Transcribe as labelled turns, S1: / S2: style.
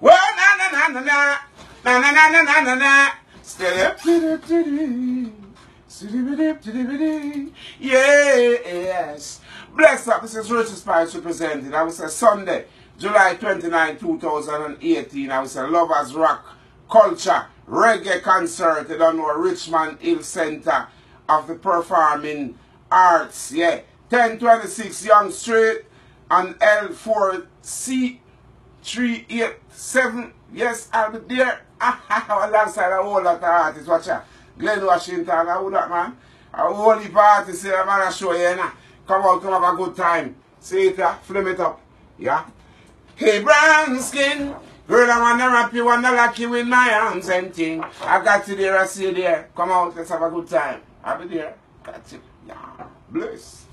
S1: Well, na na na na na na na na na na na. Yes. Bless up. This is Richie Spice representing. I will say Sunday, July 29, 2018. I will say Lovers Rock Culture Reggae Concert. You don't know, Richmond Hill Center of the Performing Arts. Yeah. 1026 Young Street and L4C387. Yes, I'll be there. Alongside a whole lot of artists. Watch out. Glenn Washington, I would that man. A whole heap of artists here, man, I show you, nah. Come on, come have a good time. See it, flame it up. Yeah. Hey, brown skin. Girl, I wanna wrap you, wanna lock you in my arms and thing. I got you there, I see you there. Come out, let's have a good time. I'll be there. Got you. Yeah. Bless.